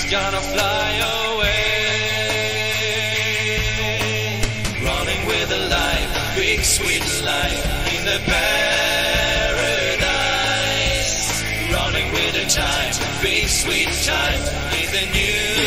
gonna fly away. Running with a life, big sweet life in the paradise. Running with a time, big sweet time in the new